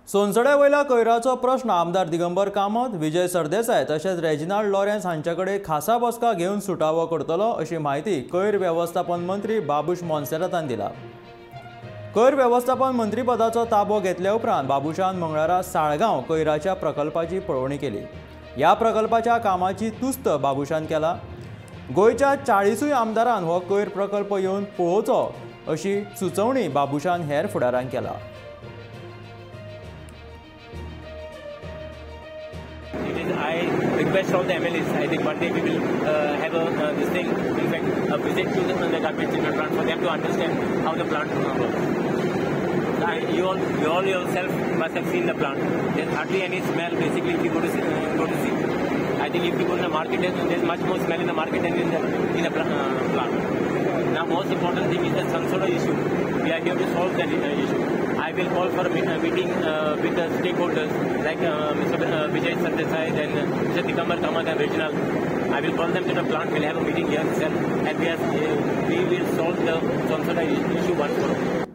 सोनसड्या वयल्या कोयराचो प्रश्न आमदार दिगंबर कामत, विजय सरदेसाय तशेंच रेजिनाल्ड लॉरेन्स हांच्याकडे खासा बसका घेवन सुटावो करतलो अशी माहिती कोयर वेवस्थापन मंत्री बाबूश मोन्सेरातान दिला। कोयर वेवस्थापन मंत्रीपदाचो ताबो घेतल्या उपरांत बाबुशान मंगळारा साळगांव कोयराच्या प्रकल्पाची पळोवणी केली। ह्या प्रकल्पाच्या कामाची तुस्त बाबुशान केला। गोंयच्या 40 आमदारान हो कोयर प्रकल्प येवन पळोवचो अशी सुचोवणी बाबुशान हेर फुडाऱ्यांक केला। I request all the MLAs. I think one day we will have this thing, in fact, a visit to the garbage treatment plant for them to understand how the plant works. You all yourself must have seen the plant. There's hardly any smell. Basically, if you go to see, I think if you go to the market, there's much more smell in the market than in the plant. Now, most important thing is the Sansoda issue. We are here to solve that issue. I will call for a meeting with the stakeholders like Mr. Vijay Sardesai and Mr. Digambar Kamat and Regional. I will call them to the plant. We'll have a meeting here itself and we will solve the Sansoda issue once for all.